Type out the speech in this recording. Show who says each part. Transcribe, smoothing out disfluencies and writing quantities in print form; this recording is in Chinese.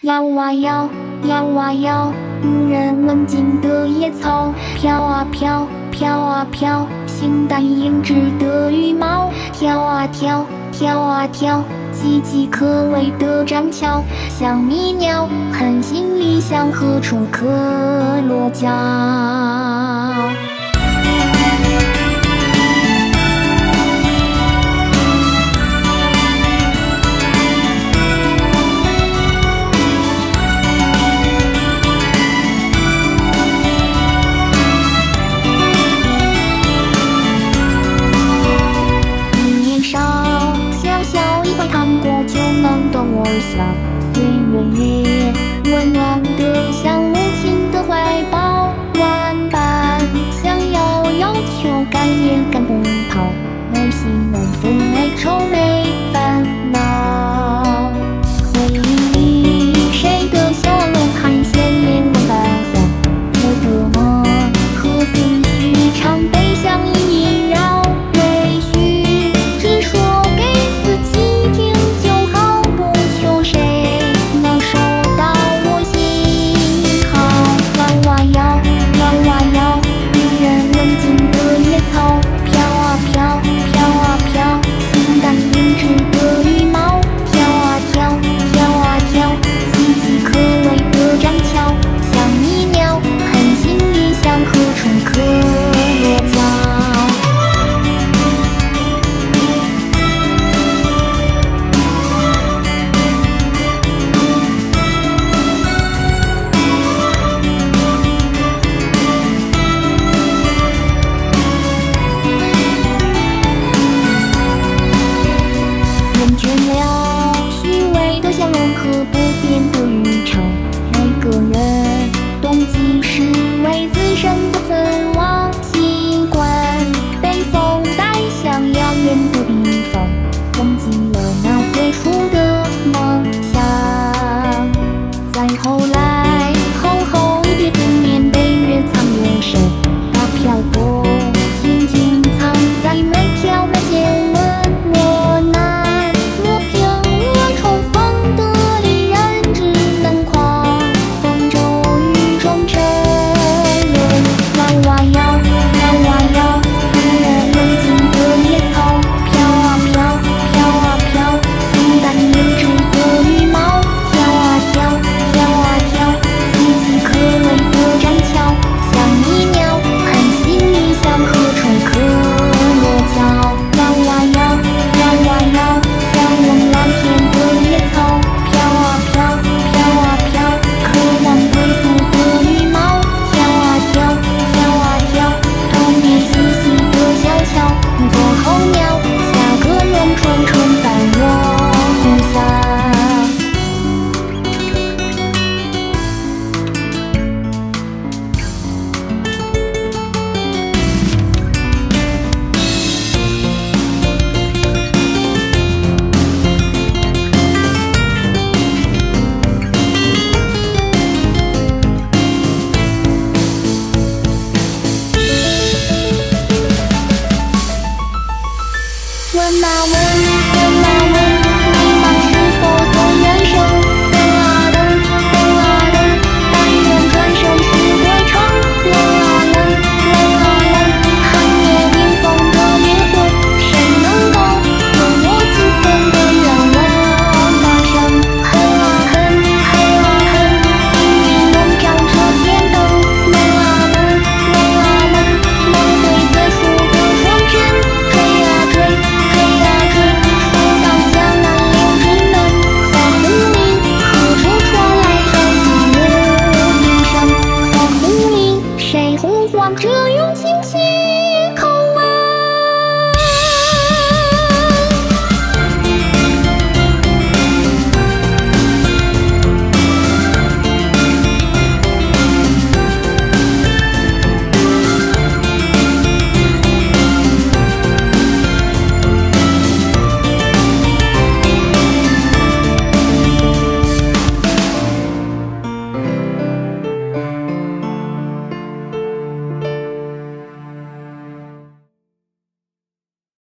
Speaker 1: 摇啊摇，摇啊摇，无人问津的野草，飘啊飘，飘啊飘，形单影只的羽毛，跳啊跳，跳啊跳，岌岌可危的栈桥，像迷鸟，恨心里想何处可落脚。我想岁月也温暖的像母亲的怀抱，万般想要要求赶也赶不跑，内心难分哀愁没烦恼。回忆里谁的笑容含鲜连环发黄，我的梦和思绪常被乡音萦绕，也许只说给自己听就好，不求谁能收到我心好。摇啊摇，摇啊摇，无人问津的野草，飘啊飘，飘啊飘，形单影只的羽毛，跳啊跳，跳啊跳，岌岌可危的栈桥，像迷鸟，恨心里想何处可落脚。厌倦了虚伪的笑容和不变